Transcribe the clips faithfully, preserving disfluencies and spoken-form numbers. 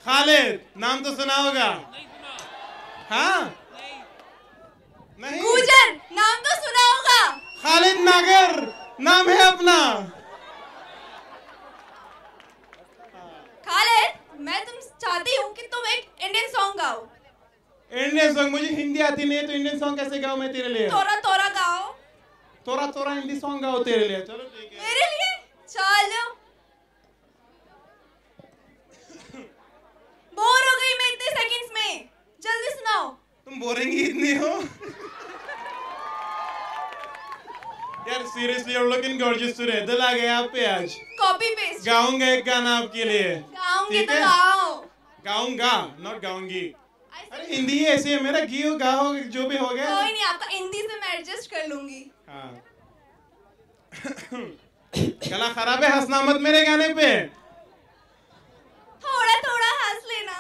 खालिद, नाम तो सुना होगा। हाँ नहीं, गुजर, नाम तो सुना होगा। खालिद नागर नाम है अपना। खालिद, मैं तुम चाहती हूँ कि तुम एक इंडियन सॉन्ग गाओ। Indian song? मुझे हिंदी आती नहीं है तो इंडियन सॉन्ग कैसे गाऊं मैं तेरे लिए? तोरा तोरा गाओ। तोरा तोरा हिंदी सॉन्ग गाओ तेरे लिए। चलो ठीक है। मेरे लिए? चलो। बोर हो गई मैं इतने सेकंड्स में, जल्दी सुनाओ। तुम बोरेंगी इतनी हो? यार seriously you are looking gorgeous today. दिल आ गया आप पे आज। Copy paste. गाऊंगा एक गाना आपके लिए। गाऊंगे तो गाओ। गाऊंगा, नॉट गाऊंगी। अरे हिंदी ही ऐसी है मेरा, गियो गाओ जो भी हो गया। कोई नहीं, आपका हिंदी से मैं एडजस्ट कर लूंगी। हाँ। गला खराब है, हंसना मत मेरे गाने पे। थोड़ा थोड़ा हंस लेना।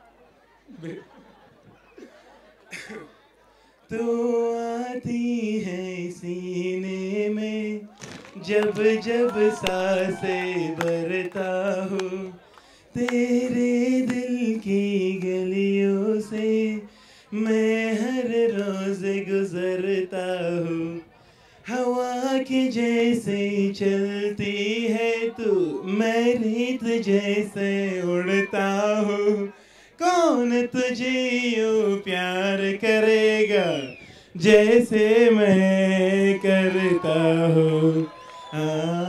तू आती है सीने में जब जब सांसें भरता हूँ, तेरे दिल की गलियों से मैं हर रोज गुजरता हूँ। हवा के जैसे चलती है तू, मैं रेत जैसे उड़ता हूँ। कौन तुझे यूं प्यार करेगा जैसे मैं करता हूँ।